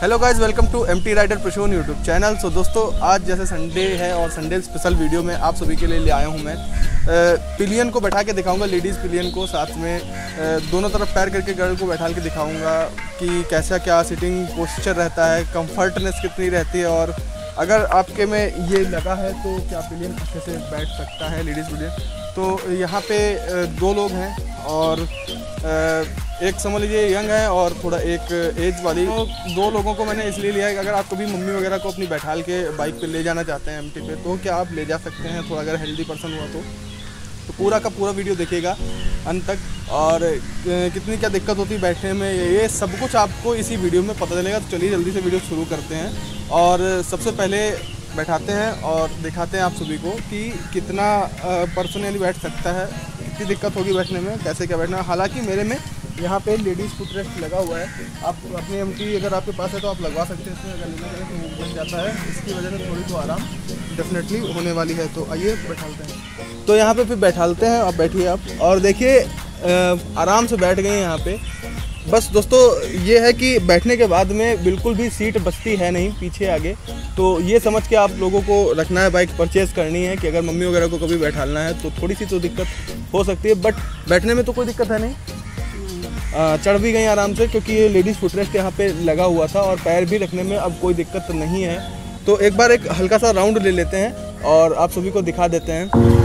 Hello guys, welcome to MT rider प्रशोन YouTube channel. So दोस्तों, आज जैसे संडे है और संडे स्पेशल वीडियो में आप सभी के लिए आया हूँ मैं। पिलियन को बैठा के दिखाऊंगा, लेडीज़ पिलियन को, साथ में दोनों तरफ पैर करके गर्ल को बैठा के दिखाऊंगा कि कैसा क्या सिटिंग पोस्चर रहता है, कंफर्टनेस कितनी रहती है, और अगर आपके में ये लगा है तो क्या पिलियन अच्छे से बैठ सकता है, लेडीज़ पिलियन। तो यहाँ पे दो लोग हैं और एक समझ लीजिए यंग है और थोड़ा एक एज वाली। तो दो लोगों को मैंने इसलिए लिया है कि अगर आप कभी मम्मी वगैरह को अपनी बैठाल के बाइक पे ले जाना चाहते हैं MT पे, तो क्या आप ले जा सकते हैं, थोड़ा अगर हेल्दी पर्सन हुआ तो पूरा का पूरा वीडियो देखिएगा अंत तक। और कितनी क्या दिक्कत होती है बैठने में, ये सब कुछ आपको इसी वीडियो में पता चलेगा। तो चलिए जल्दी से वीडियो शुरू करते हैं और सबसे पहले बैठाते हैं और दिखाते हैं आप सभी को कि कितना पर्सनली बैठ सकता है, कितनी दिक्कत होगी बैठने में, कैसे क्या बैठना है। हालांकि मेरे में यहाँ पे लेडीज़ फुट रेस्ट लगा हुआ है, आप अपनी MT अगर आपके पास है तो आप लगवा सकते हैं। इसमें अगर लेना करें तो वो बन जाता है, इसकी वजह से थोड़ी तो आराम डेफिनेटली होने वाली है। तो आइए बैठालते हैं। तो यहाँ पे फिर बैठालते हैं, आप बैठिए आप और देखिए आराम से बैठ गए यहाँ पे। बस दोस्तों ये है कि बैठने के बाद में बिल्कुल भी सीट बचती है नहीं पीछे आगे। तो ये समझ के आप लोगों को रखना है, बाइक परचेज़ करनी है कि अगर मम्मी वगैरह को कभी बैठालना है तो थोड़ी सी तो दिक्कत हो सकती है, बट बैठने में तो कोई दिक्कत है नहीं। चढ़ भी गई आराम से, क्योंकि ये लेडीज़ फुटरेस्ट यहाँ पे लगा हुआ था और पैर भी रखने में अब कोई दिक्कत नहीं है। तो एक बार एक हल्का सा राउंड ले लेते हैं और आप सभी को दिखा देते हैं।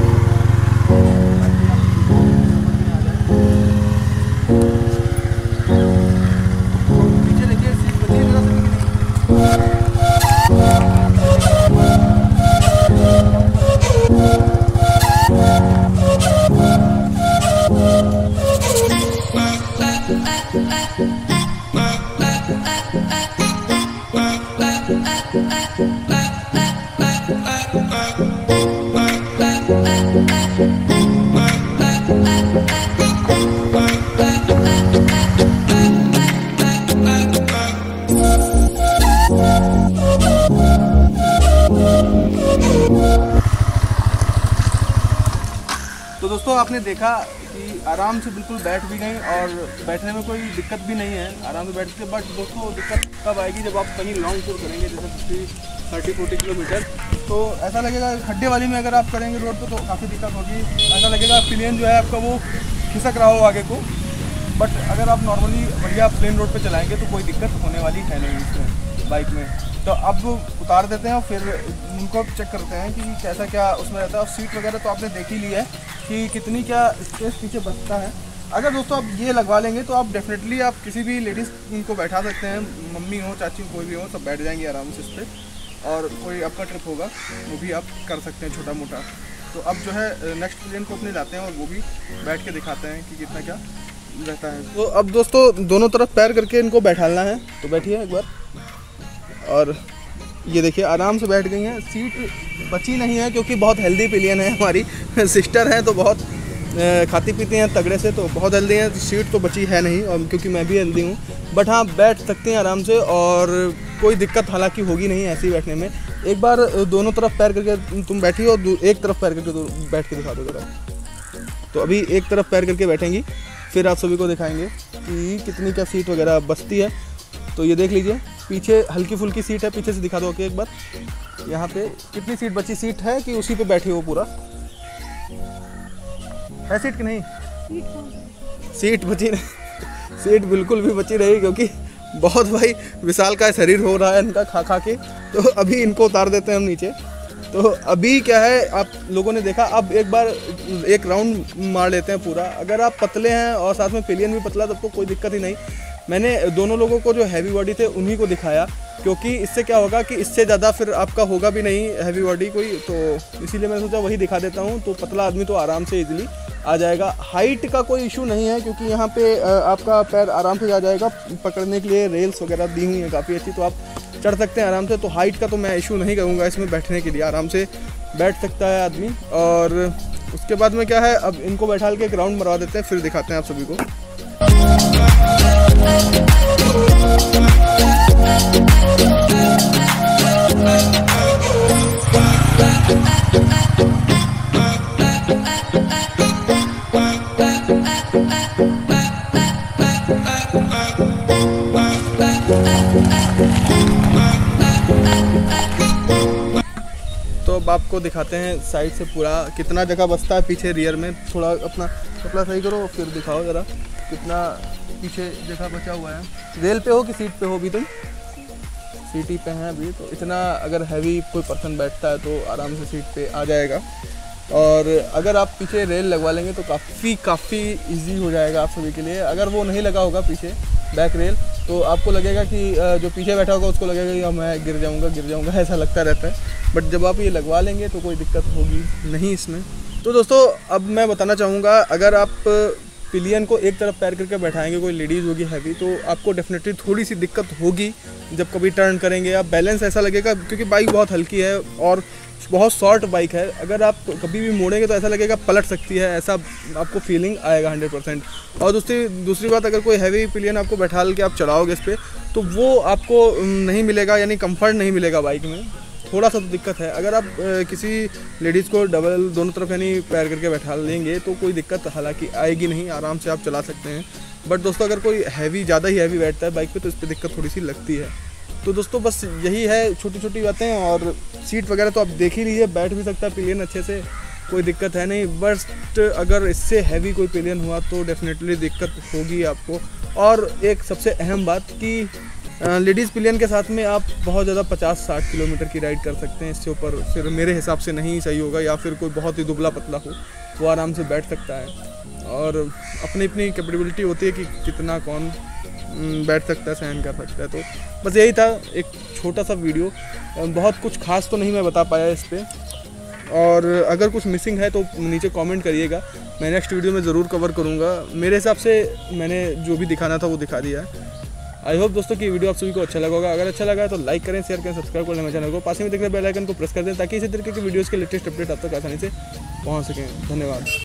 तो दोस्तों आपने देखा कि आराम से बिल्कुल बैठ भी गई और बैठने में कोई दिक्कत भी नहीं है, आराम से बैठते। बट दोस्तों दिक्कत तब आएगी जब आप कहीं लॉन्ग टूर करेंगे, जैसे 30-40 किलोमीटर। तो ऐसा लगेगा खड्डे वाली में अगर आप करेंगे रोड पे तो काफ़ी दिक्कत होगी। ऐसा लगेगा पिलियन जो है आपका वो खिसक रहा हो आगे को। बट अगर आप नॉर्मली बढ़िया प्लेन रोड पे चलाएंगे तो कोई दिक्कत होने वाली है नहीं इसमें बाइक में। तो अब उतार देते हैं और फिर उनको चेक करते हैं कि कैसा क्या उसमें रहता है। और सीट वगैरह तो आपने देख ही ली है कि कितनी क्या स्पेस पीछे बचता है। अगर दोस्तों आप ये लगवा लेंगे तो आप डेफिनेटली आप किसी भी लेडीज़ को बैठा सकते हैं, मम्मी हो, चाची, कोई भी हो, सब बैठ जाएंगी आराम से इस पर। और कोई आपका ट्रिप होगा वो भी आप कर सकते हैं छोटा मोटा। तो अब जो है नेक्स्ट पिलियन को अपने लाते हैं और वो भी बैठ के दिखाते हैं कि कितना क्या रहता है। तो अब दोस्तों दोनों तरफ पैर करके इनको बैठालना है, तो बैठिए एक बार। और ये देखिए आराम से बैठ गई हैं, सीट बची नहीं है क्योंकि बहुत हेल्दी पिलियन है, हमारी सिस्टर हैं तो बहुत खाती पीती हैं तगड़े से, तो बहुत हेल्दी हैं। तो सीट तो बची है नहीं, और क्योंकि मैं भी हेल्दी हूँ। बट हाँ, बैठ सकते हैं आराम से और कोई दिक्कत हालांकि होगी नहीं ऐसे ही बैठने में। एक बार दोनों तरफ पैर करके तुम बैठी हो, एक तरफ पैर करके तो बैठ के दिखा दो जरा। तो अभी एक तरफ पैर करके बैठेंगी, फिर आप सभी को दिखाएंगे कि कितनी क्या सीट वगैरह बचती है। तो ये देख लीजिए, पीछे हल्की फुल्की सीट है, पीछे से दिखा दो। ओके, एक बार यहाँ पे कितनी सीट बची, सीट है कि उसी पे बैठे हो पूरा है सीट कि नहीं? सीट बची नहीं, सीट बिल्कुल भी बची रही, क्योंकि बहुत भाई विशाल का शरीर हो रहा है इनका खा खा के। तो अभी इनको उतार देते हैं हम नीचे। तो अभी क्या है, आप लोगों ने देखा, अब एक बार एक राउंड मार लेते हैं पूरा। अगर आप पतले हैं और साथ में पिलियन भी पतला, तब तो कोई दिक्कत ही नहीं। मैंने दोनों लोगों को जो हैवी बॉडी थे उन्हीं को दिखाया, क्योंकि इससे क्या होगा कि इससे ज़्यादा फिर आपका होगा भी नहीं हैवी बॉडी कोई, तो इसीलिए मैंने सोचा वही दिखा देता हूँ। तो पतला आदमी तो आराम से इजीली आ जाएगा। हाइट का कोई इशू नहीं है, क्योंकि यहाँ पे आपका पैर आराम से आ जाएगा। पकड़ने के लिए रेल्स वगैरह दी हुई हैं काफ़ी अच्छी, तो आप चढ़ सकते हैं आराम से। तो हाइट का तो मैं इशू नहीं करूँगा, इसमें बैठने के लिए आराम से बैठ सकता है आदमी। और उसके बाद में क्या है, अब इनको बैठा के एक राउंड मरवा देते हैं, फिर दिखाते हैं आप सभी को। तो अब आपको दिखाते हैं साइड से पूरा कितना जगह बचता है पीछे रियर में। थोड़ा अपना कपड़ा सही करो फिर दिखाओ ज़रा कितना पीछे जगह बचा हुआ है। रेल पे हो कि सीट पे हो? भी तुम सीट ही पे हैं अभी, तो इतना अगर हैवी कोई पर्सन बैठता है तो आराम से सीट पे आ जाएगा। और अगर आप पीछे रेल लगवा लेंगे तो काफ़ी इजी हो जाएगा आप सभी के लिए। अगर वो नहीं लगा होगा पीछे बैक रेल तो आपको लगेगा कि जो पीछे बैठा होगा उसको लगेगा कि मैं गिर जाऊंगा ऐसा लगता रहता है। बट जब आप ये लगवा लेंगे तो कोई दिक्कत होगी नहीं इसमें। तो दोस्तों अब मैं बताना चाहूँगा, अगर आप पिलियन को एक तरफ पैर करके बैठाएंगे, कोई लेडीज़ होगी हैवी, तो आपको डेफिनेटली थोड़ी सी दिक्कत होगी जब कभी टर्न करेंगे। आप बैलेंस ऐसा लगेगा क्योंकि बाइक बहुत हल्की है और बहुत शॉर्ट बाइक है। अगर आप कभी भी मोड़ेंगे तो ऐसा लगेगा पलट सकती है, ऐसा आपको फीलिंग आएगा 100%। और दूसरी बात, अगर कोई हैवी पिलियन आपको बैठा के आप चलाओगे इस पर तो वो आपको नहीं मिलेगा, यानी कंफर्ट नहीं मिलेगा बाइक में। थोड़ा सा तो दिक्कत है। अगर आप किसी लेडीज़ को डबल दोनों तरफ यानी पैर करके बैठा लेंगे तो कोई दिक्कत हालांकि आएगी नहीं, आराम से आप चला सकते हैं। बट दोस्तों अगर कोई ज़्यादा ही हैवी बैठता है बाइक पे तो इस पर दिक्कत थोड़ी सी लगती है। तो दोस्तों बस यही है छोटी छोटी बातें। और सीट वगैरह तो आप देख ही लीजिए, बैठ भी सकता है पिलियन अच्छे से, कोई दिक्कत है नहीं। बट अगर इससे हैवी कोई पिलियन हुआ तो डेफिनेटली दिक्कत होगी आपको। और एक सबसे अहम बात कि लेडीज़ पिलियन के साथ में आप बहुत ज़्यादा 50-60 किलोमीटर की राइड कर सकते हैं। इससे ऊपर फिर मेरे हिसाब से नहीं सही होगा, या फिर कोई बहुत ही दुबला पतला हो वो आराम से बैठ सकता है। और अपनी अपनी कैपेबिलिटी होती है कि कितना कौन बैठ सकता है, सहन कर सकता है। तो बस यही था एक छोटा सा वीडियो, बहुत कुछ खास तो नहीं मैं बता पाया इस पर। और अगर कुछ मिसिंग है तो नीचे कमेंट करिएगा, मैं नेक्स्ट वीडियो में ज़रूर कवर करूँगा। मेरे हिसाब से मैंने जो भी दिखाना था वो दिखा दिया है। आई होप दोस्तों कि वीडियो आप सभी को अच्छा लगा होगा। अगर अच्छा लगा है तो लाइक करें, शेयर करें, सब्सक्राइब करें मेरे चैनल को। पास में दिख रहे बेल आइकन को प्रेस कर दें ताकि इसी तरीके के वीडियोज़ के लेटेस्ट अपडेट आप तक आसानी से पहुँच सकें। धन्यवाद।